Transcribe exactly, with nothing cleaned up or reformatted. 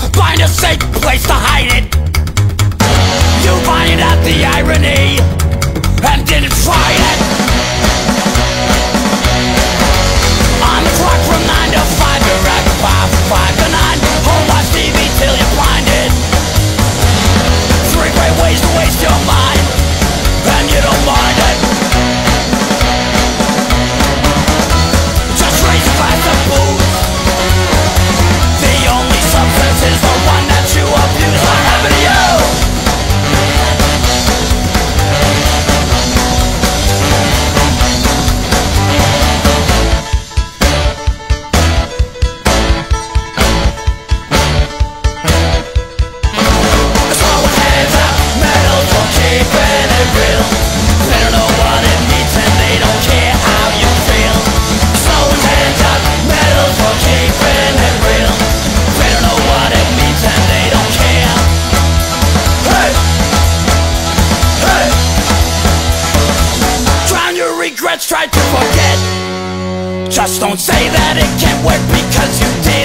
find a safe place to hide it. You find out the irony and didn't try it. On the clock from nine to five, you're at five, five to nine. Home watch T V till you're blinded. Three great ways to waste your mind, and you don't mind it. Just raise a glass of booze. The only substance is the one that you abuse. What happened to you? Throwing hands up, medals for keeping it real. They don't know what it means and they don't care how you feel. Throwing hands up, medals for keeping it real. They don't know what it means and they don't care. Hey! Hey! Drown your regrets, try to forget. Just don't say that it can't work because you did.